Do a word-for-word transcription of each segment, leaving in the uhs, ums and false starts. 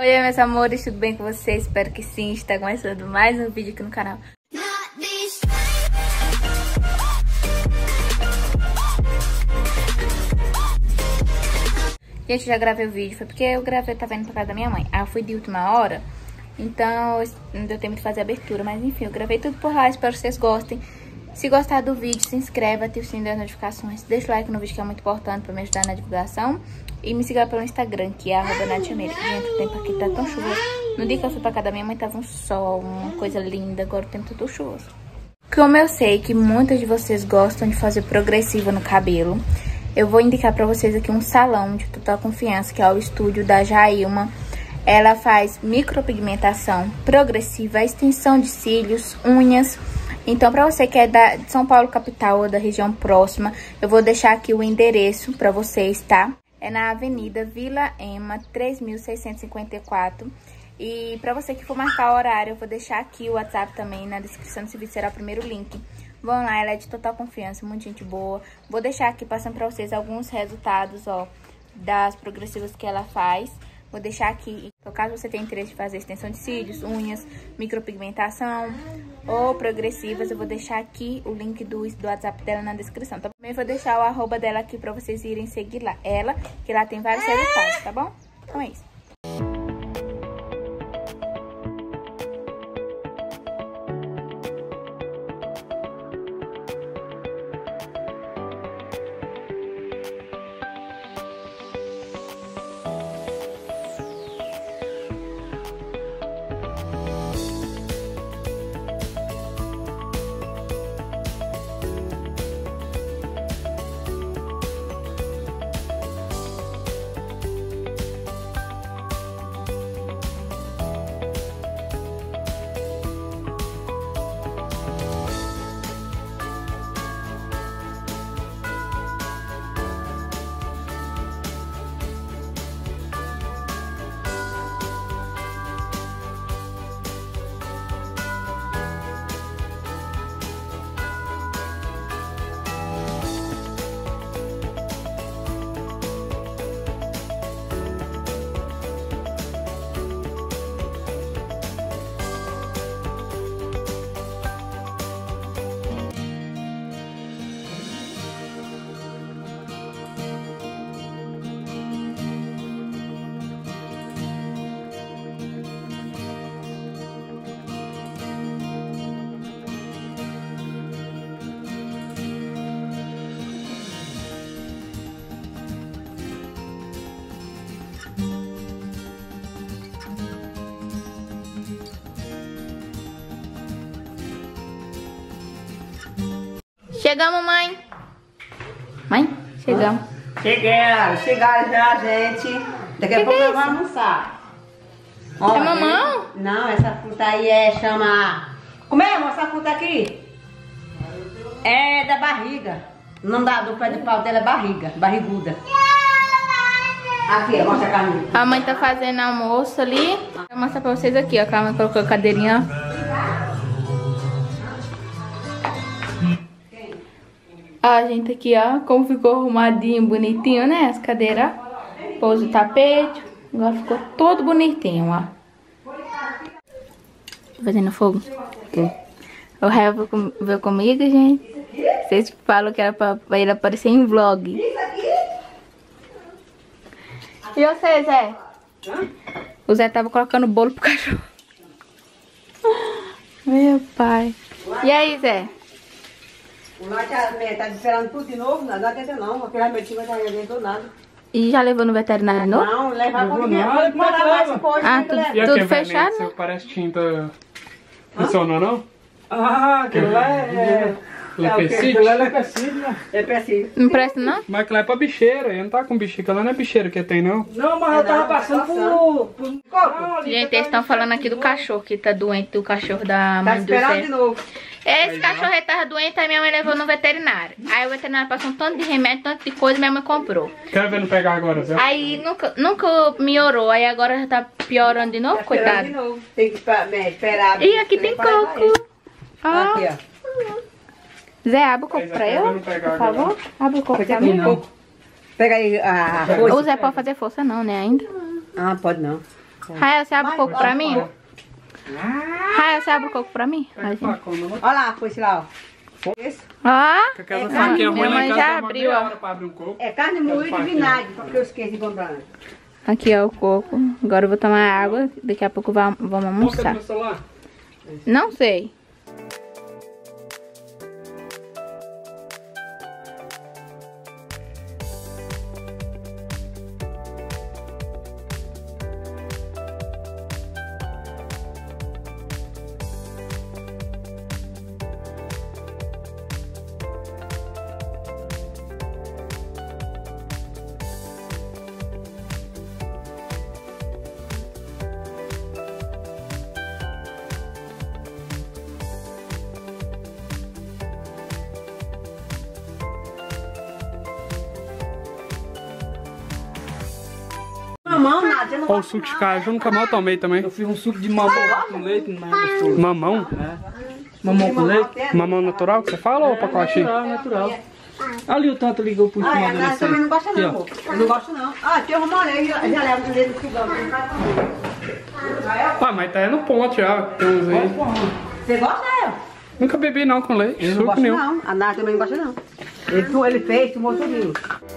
Oi, meus amores, tudo bem com vocês? Espero que sim. Está começando mais um vídeo aqui no canal. Gente, já gravei o vídeo, foi porque eu gravei, tava indo pra casa da minha mãe. Aí eu fui de última hora, então não deu tempo de fazer a abertura. Mas enfim, eu gravei tudo por lá, espero que vocês gostem. Se gostar do vídeo, se inscreva, ative o sininho das notificações. Deixa o like no vídeo que é muito importante pra me ajudar na divulgação. E me siga pelo Instagram, que é arroba Natiameira. Gente, o tempo aqui tá tão chuvoso. No dia que eu fui pra casa da minha mãe tava um sol, uma coisa linda. Agora o tempo tá tão chuvoso. Como eu sei que muitas de vocês gostam de fazer progressiva no cabelo, eu vou indicar pra vocês aqui um salão de total confiança, que é o estúdio da Jailma. Ela faz micropigmentação progressiva, extensão de cílios, unhas. Então, pra você que é da, de São Paulo capital ou da região próxima, eu vou deixar aqui o endereço pra vocês, tá? É na Avenida Vila Ema, três mil seiscentos e cinquenta e quatro. E pra você que for marcar o horário, eu vou deixar aqui o WhatsApp também na descrição desse vídeo, será o primeiro link. Vão lá, ela é de total confiança, muita gente boa. Vou deixar aqui passando pra vocês alguns resultados, ó, das progressivas que ela faz. Vou deixar aqui, então, caso você tenha interesse em fazer extensão de cílios, unhas, micropigmentação ou progressivas, eu vou deixar aqui o link do, do WhatsApp dela na descrição. Também vou deixar o arroba dela aqui pra vocês irem seguir lá, ela, que lá tem vários resultados, tá bom? Então é isso. Chegamos, mãe. Mãe, chegamos. Chegaram, chegaram já, gente. Daqui a pouco eu vou almoçar. É mamão? Não, essa fruta aí é, chama... Como é, moça, essa fruta aqui? É da barriga. Não dá, do pé de pau dela é barriga, barriguda. Aqui, mostra a carne. A mãe tá fazendo almoço ali. Vou mostrar pra vocês aqui, ó. Que a mãe colocou a cadeirinha, ó. A gente aqui, ó, como ficou arrumadinho, bonitinho, né? As cadeiras, ó. Pôs o tapete. Agora ficou todo bonitinho, ó. Fazendo fogo. Okay. O Raio veio comigo, gente. Vocês falam que era pra, pra ele aparecer em vlog. E você, Zé? O Zé tava colocando bolo pro cachorro. Meu pai. E aí, Zé? O Nath tá esperando tudo de novo, não adianta não, aquele remédio não adiantou nada. E já levou no veterinário novo? Não, levar pra ninguém. Ah, tudo, tudo fechado? Seu parece tinta. Funcionou, não? Ah, aquilo lá é... Lepecite? Aquilo lá é lepecite, né? Lepecite. Não presta, não? Mas aquilo lá é pra bicheira, ele não tá com bicheira, aquilo lá não é bicheira que tem, não. Não, mas eu tava passando por... por... Gente, eles estão falando aqui do cachorro que tá doente, do cachorro da Tá mãe do esperando Zé. de novo. Esse cachorro aí tava doente, aí minha mãe levou no veterinário. Aí o veterinário passou um tanto de remédio, tanto de coisa, minha mãe comprou. Quer ver não pegar agora, Zé? Aí nunca, nunca melhorou, aí agora já tá piorando de novo, Tá coitado. esperando de novo. Tem que esper- né, esperar. E aqui tem coco. Ó. Aqui, ó. Zé, abre o coco pra eu, por favor. Abre o coco pra mim. Pega aí a O arroz. Zé pode fazer força não, né, ainda? Ah, pode não. Rael, você abre o coco pra mim? Rael, você abre o coco pra mim? Pega a facona, né? Olha lá, foi esse lá, ó. Esse. Ó, Com aquela é, faquinha ruim minha lá mãe em já casa, demora abriu, meia ó. hora pra abrir um coco. É carne moída e vinagre, porque eu esqueci de comprar. Aqui é o coco. Agora eu vou tomar água. Daqui a pouco vamos, vamos Qual que é almoçar. o meu celular? Não sei. Mamão, nada, eu não Olha o gosto suco de não. caju, eu nunca mal tomei também. Eu fiz um suco de mamão com leite, mas é gostoso. Mamão? Mamão com leite? Mamão natural que você fala ou pacotinho? Natural, natural. Ali o tanto ligou pro Ah, último a Nara também não gosta Aqui, não, ó. amor. Eu não gosto não. Ah, aqui eu molhei, já, já levo no dedo do fogão. Ah, mas tá aí no ponto já. Tem uns aí. Você gosta, eu? Nunca bebi não com leite, Eu não suco gosto nenhum. não. A Nara também não gosta não. Ele, tu- ele fez, tomou tudinho.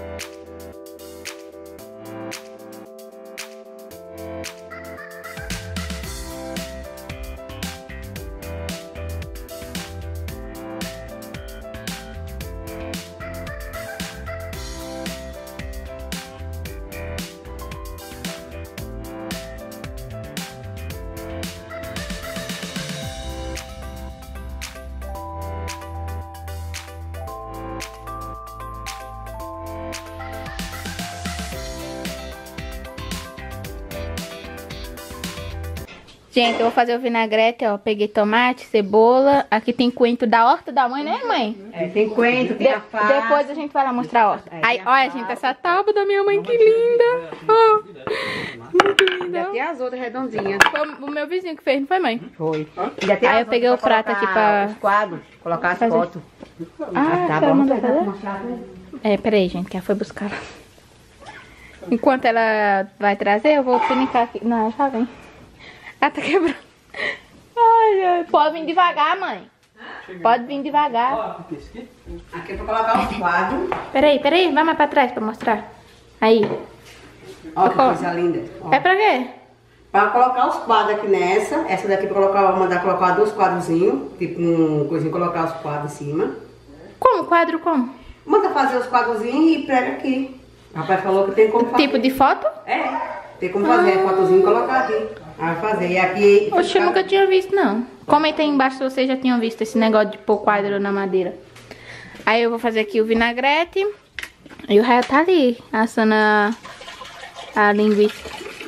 Gente, eu vou fazer o vinagrete, ó. Peguei tomate, cebola. Aqui tem coentro da horta da mãe, né, mãe? É, tem coentro, tem De- a face. depois a gente vai lá mostrar a horta. É, Aí, tem a olha, gente, essa tábua da minha mãe, que linda. Ó, muito linda. Ainda tem as outras redondinhas. Foi o meu vizinho que fez, não foi, mãe? Foi. Ainda tem Aí as eu peguei outras o prato colocar aqui pra- os quadros, colocar as fazer. fotos. Ah, tá ela bom. mandou fazer? É, peraí, gente, que ela foi buscar lá. Enquanto ela vai trazer, eu vou pinicar aqui. Não, já vem. Ela tá quebrando. Ai, ai. Pode vir devagar, mãe. Pode vir devagar. Aqui é pra colocar os quadros. Peraí, peraí. Vai mais pra trás pra mostrar. Aí. Ó, que coisa linda. Ó. É pra quê? Pra colocar os quadros aqui nessa. Essa daqui pra colocar, vou mandar colocar dois quadrozinhos. Tipo um coisinho, colocar os quadros em cima. Como? Quadro como? Manda fazer os quadrozinhos e prega aqui. O rapaz falou que tem como fazer. Tipo de foto? É, tem como fazer. Ah. Fotozinho e colocar aqui. Aí vai fazer. E aqui... Oxe, eu nunca tinha visto, não. Comenta aí embaixo se vocês já tinham visto esse negócio de pôr quadro na madeira. Aí eu vou fazer aqui o vinagrete. E o Rael tá ali, assando a, a linguiça.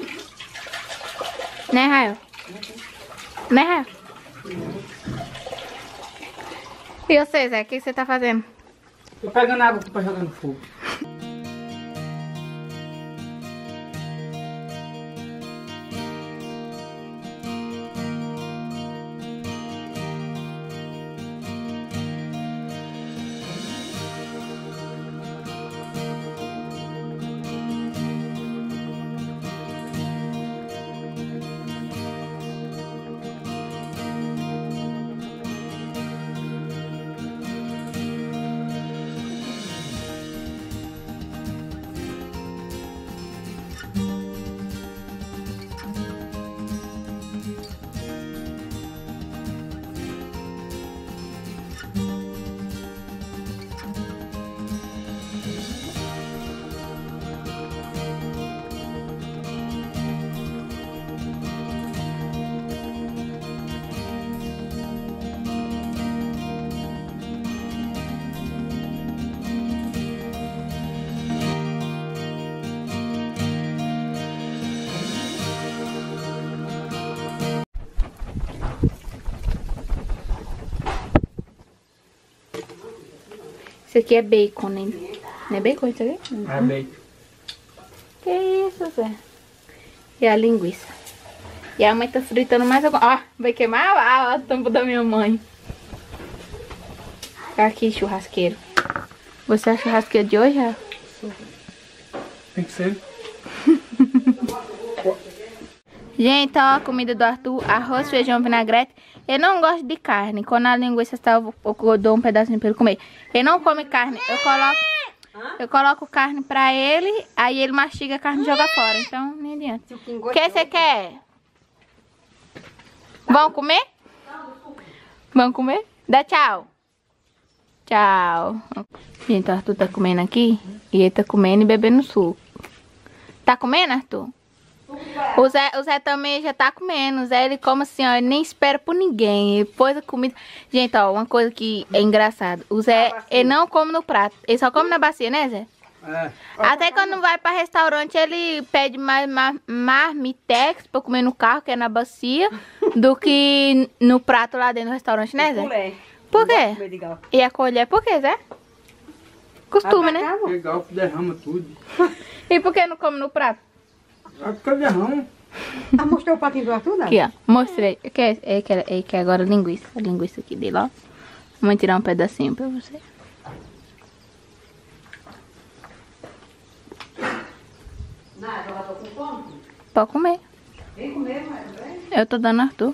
Né, Rael? Né, Rael? E você, Zé? O que você tá fazendo? Tô pegando água pra jogar no fogo. Isso aqui é bacon, né? Não é bacon isso aqui? É bem. Que isso, Zé? E a linguiça. E a mãe tá fritando mais alguma... Ó, vai queimar a, a tampa da minha mãe. Aqui, churrasqueiro. Você é a churrasqueira de hoje, ó? Tem que ser. Gente, ó, a comida do Arthur, arroz, feijão, vinagrete. Ele não gosta de carne. Quando a linguiça está, eu, eu dou um pedacinho pra ele comer. Ele não come carne. Eu coloco, eu coloco carne pra ele, aí ele mastiga a carne e joga fora. Então, nem adianta. O que você quer? Vão comer? Vão comer? Dá tchau. Tchau. Gente, o Arthur tá comendo aqui. E ele tá comendo e bebendo suco. Tá comendo, Arthur? O Zé, o Zé também já tá comendo. O Zé, ele come assim, ó, ele nem espera por ninguém. Ele pôs a comida. Gente, ó, uma coisa que é engraçado. O Zé, ele não come no prato. Ele só come na bacia, né, Zé? É. Até quando vai pra restaurante, ele pede mais mar, marmitex pra comer no carro, que é na bacia, do que no prato lá dentro do restaurante, né, Zé? Por quê? E a colher, por quê, Zé? Costume, né? Legal que derrama tudo. E por que não come no prato? Ah, porque derrama. Ah, mostrou o patinho do Arthur, não? Aqui, ó. Mostrei. Quer, é, quer, é, quer agora a linguiça. A linguiça aqui dele, ó. Vamos tirar um pedacinho pra você. Nada, eu tô com fome. Pode comer. Vem comer, mãe. Eu tô dando Arthur.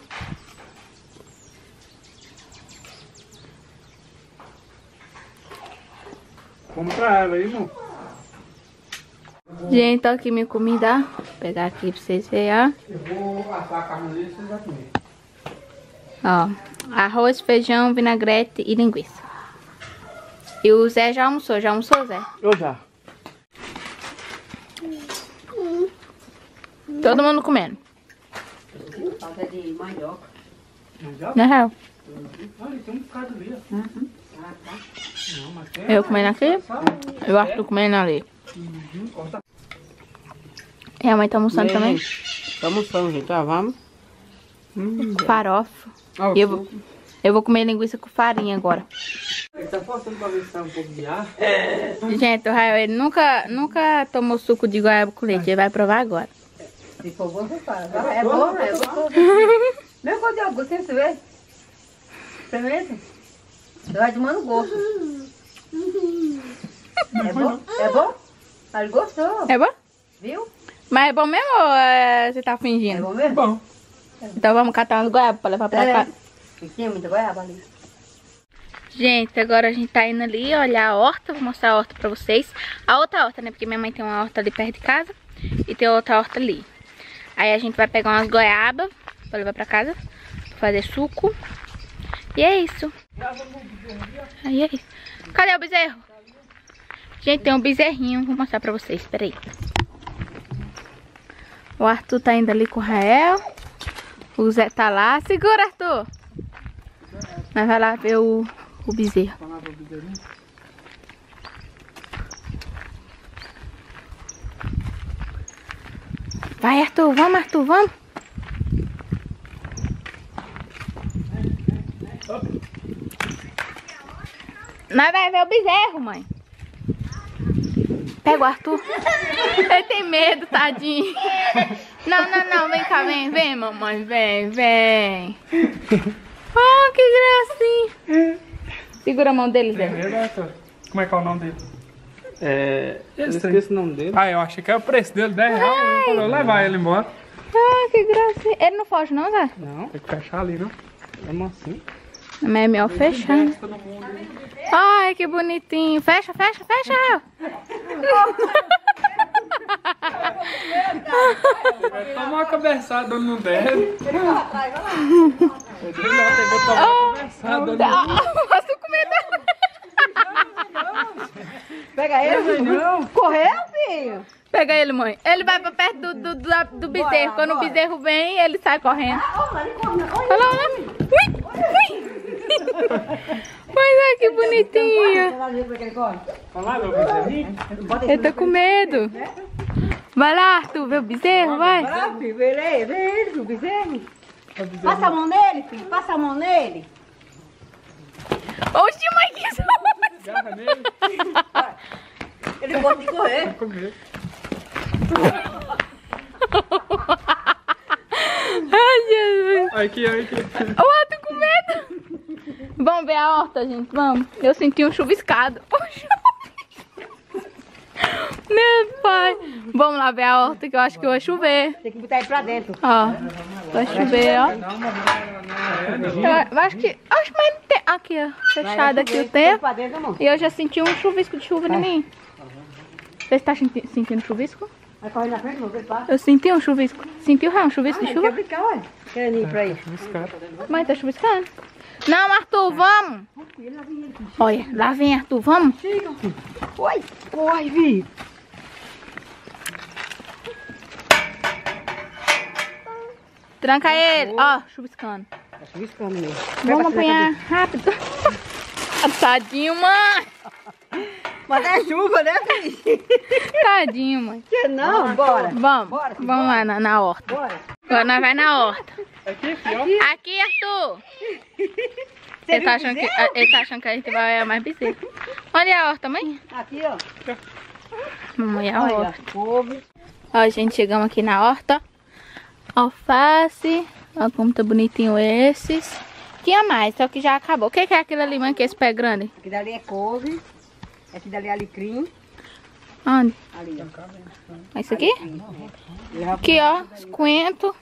Vamos pra ela aí, irmão. Gente, tá aqui minha comida. Vou pegar aqui pra vocês verem, Eu vou assar a carne dele e vocês vão comer. ó. Ó, arroz, feijão, vinagrete e linguiça. E o Zé já almoçou. Já almoçou, Zé? Eu já. Todo mundo comendo. Falta de mandioca. Na real. Olha, tem um bocado ali, ó. Uhum. Ah, tá. Não, mas tem... Eu comendo aqui. E o Arthur comendo ali. Uhum, corta. E a mãe tá almoçando também. Estamos almoçando, gente. Ah, vamos. Hum, Farofa. ah, E eu vou, eu vou comer linguiça com farinha agora. ele tá forçando pra ver se sai um pouco de ar. Gente, o Raio, ele nunca, nunca tomou suco de goiaba com leite. Ele vai provar agora. Se for bom, você fala. É bom, é bom. Meu gosto de algo, você vê? Experimenta. Eu vai tomando gosto. É bom? É bom? Ele gostou. É bom? Viu? Mas é bom mesmo ou é, você tá É fingindo? bom mesmo? Bom. Então vamos catar umas goiabas pra levar pra É. casa. E tinha muita goiaba ali. Gente, agora a gente tá indo ali olhar a horta. Vou mostrar a horta pra vocês. A outra horta, né? Porque minha mãe tem uma horta ali perto de casa. E tem outra horta ali. Aí a gente vai pegar umas goiabas pra levar pra casa. Pra fazer suco. E é isso. Aí é isso. Cadê o bezerro? Gente, tem um bezerrinho. Vou mostrar pra vocês. Peraí. O Arthur tá indo ali com o Rael. O Zé tá lá. Segura, Arthur. Nós vai lá ver o, o bezerro. Vai, Arthur. Vamos, Arthur. Vamos. Nós vai ver o bezerro, mãe. Pega o Arthur. Ele tem medo, tadinho. Não, não, não. Vem cá, vem. Vem, mamãe. Vem, vem. Oh, que gracinha. Segura a mão dele, Zé. Como é que é o nome dele? É... Eu esqueci o nome dele. Ah, eu achei que era o preço dele, dez reais. Eu vou levar ele embora. Ah, que gracinha. Ele não foge não, Zé? Não, Tem que fechar ali, não? é assim. Mas é melhor fechar. Ai, que bonitinho. Fecha, fecha, fecha. Vai tomar uma cabeçada no dedo. Posso comer também. Pega ele, não. Correu, filho? Pega ele, mãe. Ele vai pra perto do, do, do, do bezerro. Bora, Quando bora. o bezerro vem, ele sai correndo. Olha, ele corre. Olha lá, olha lá. Ui, ui. Pois é, que bonitinho. Olha lá, meu bezerrinho. Eu tô com medo. Vai lá, Arthur, vê o bezerro, vai. Vai lá, filho. Vê ele, vê ele, o bezerro. Passa a mão nele, filho. Passa a mão nele. Oxi, mãe, que susto. Garra nele. Ele gosta de correr. Vai comer. Ai, Jesus. Aqui, aqui. Ô, Arthur com medo. Vamos ver a horta, gente, vamos. Eu senti um chuviscado. Meu pai. Vamos lá ver a horta que eu acho que vai chover. Tem que botar ele pra dentro. Ó, vai chover, ó. Eu acho que... Acho que mais não tem... Aqui, ó. Fechado aqui o tempo. E eu já senti um chuvisco de chuva em mim. Você tá senti sentindo chuvisco? Vai correr na frente, você passa. Eu senti um chuvisco. Sentiu, Rá, um chuvisco de chuva? Quer brincar, ué? Quer ir pra aí? Mãe, tá chuviscando? Não, Arthur, vamos. Olha, lá vem, Arthur, vamos. Oi, oi, Vi. Tranca ele. Ó, chuviscando. Tá chuviscando mesmo. Vamos apanhar rápido. Tadinho, mãe. Mas é chuva, né, filho? Tadinho, mãe. Que não? Bora. Vamos, Bora, vamos bora. lá na, na horta. Bora. Agora nós vai na horta. Aqui, filho, ó. Aqui, Arthur. Ele tá, achando que, ele tá achando que a gente vai é mais bezerro. Onde é a horta, mãe? Aqui, ó. Mamãe, é a Olha, horta. couve. Ó, gente, chegamos aqui na horta. Alface. Ó como tá bonitinho esses. Tinha mais, só que já acabou. O que que é aquilo ali, mãe, que é esse pé grande? Aqui dali é couve. Esse dali é alecrim. Onde? Ali, ó. Isso aqui? Aqui, ó, os coentros.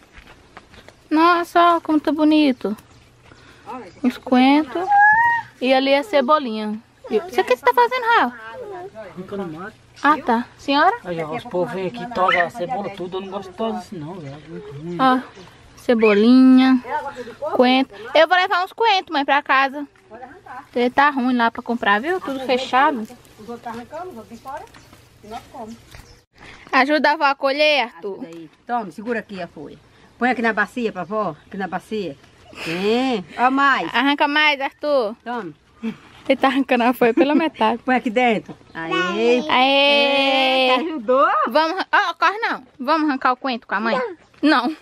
Nossa, ó, como tá bonito. Os coentros. E ali a cebolinha. Isso aqui você tá fazendo, Raul? Arrancando mato. Ah, tá. Senhora? Aí, ó, os povos vêm aqui, tosa a cebola tudo. Eu não gosto de tosa assim, não, velho. Ó, cebolinha, coentro. Eu vou levar uns coentros, mãe, pra casa. Porque tá ruim lá pra comprar, viu? Tudo fechado. Os outros tá arrancando, os outros fora. E nós comemos. Ajuda a avó a colher, Arthur. Aí. Toma, segura aqui a folha. Põe aqui na bacia pra vó. Aqui na bacia. É. Ó mais. Arranca mais, Arthur. Toma. Ele tá arrancando a folha pela metade. Põe aqui dentro. Aí. Aê! Ajudou? Vamos... Ó, corre não. Vamos arrancar o coentro com a mãe? Não.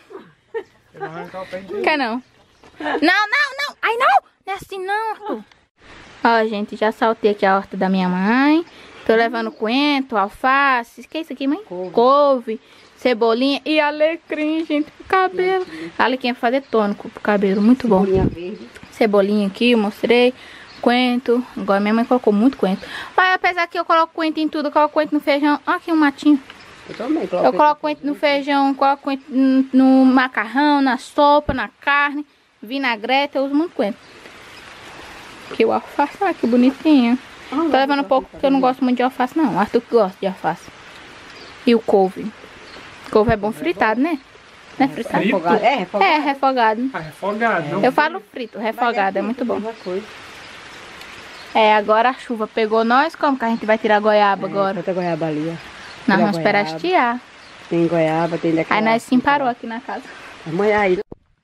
Quer não? Não, não, não. Ai, não. Não é assim não, Arthur. Ó, gente, já saltei aqui a horta da minha mãe. Tô levando coentro, alface. O que é isso aqui, mãe? Couve. Couve, cebolinha e alecrim, gente, pro cabelo. Alecrim é pra fazer tônico pro cabelo, muito bom. Bolinha verde. Cebolinha aqui, eu mostrei. Coentro. Agora minha mãe colocou muito coentro. Mas apesar que eu coloco coentro em tudo, eu coloco coentro no feijão. Ó, aqui um matinho. Eu também coloco. Eu coloco coentro no feijão, coloco coentro no, no macarrão, na sopa, na carne, vinagrete, eu uso muito coentro. Aqui o alface, olha que bonitinho. Tô levando um pouco porque eu não gosto muito de alface não. O Arthur que gosta de alface. E o couve. Couve é bom fritado, né? Não é fritado? Frito? Refogado. É, refogado. É, refogado. Ah, refogado, não? Eu falo frito, refogado, é muito bom. Mesma coisa. É, agora a chuva pegou nós, como que a gente vai tirar a goiaba agora? Outra goiaba ali, ó. Nós Tira vamos esperar goiaba. estiar. Tem goiaba, tem daquela. Aí nós sim parou aqui na casa. Amanhã aí.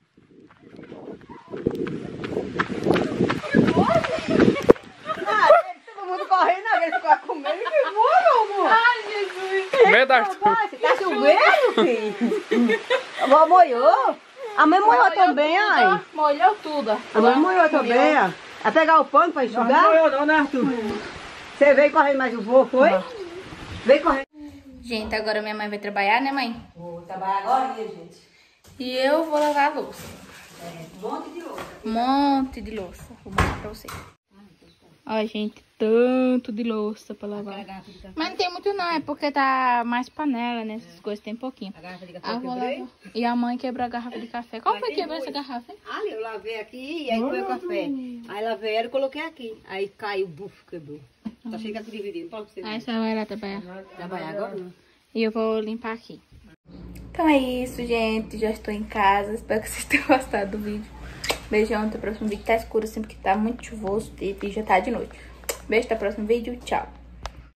Todo mundo correndo, ele ficou comendo. Que bom, amor. Ai, Jesus. Medo, Arthur. Tá chovendo, filho? A vó molhou. A mãe molhou também, ai. Molhou tudo. A mãe molhou também, ó. Vai pegar o pano pra enxugar? Não molhou não, né, Arthur? Você veio correndo mais o vô, foi? Veio correndo. Gente, agora minha mãe vai trabalhar, né, mãe? Vou trabalhar agora, gente. E eu vou lavar a louça. Um monte de louça. Um monte de louça. Vou mostrar pra vocês. Ó, gente, tanto de louça pra lavar. Mas não tem muito não, é porque tá mais panela, né? Essas coisas tem pouquinho. A garrafa de café Ah, eu vou quebrei. lavar. E a mãe quebrou a garrafa de café. Como foi que quebrou essa garrafa, hein? Ali, eu lavei aqui e aí põe o café. Aí lavei ela e coloquei aqui. Aí caiu, buf, quebrou. Tá cheio aqui dividido. Pode ser. Aí você vai lá trabalhar. Trabalhar agora não. E eu vou limpar aqui. Então é isso, gente. Já estou em casa. Espero que vocês tenham gostado do vídeo. Beijão, até o próximo vídeo. Tá escuro assim porque tá muito chuvoso e já tá de noite. Beijo, até o próximo vídeo. Tchau.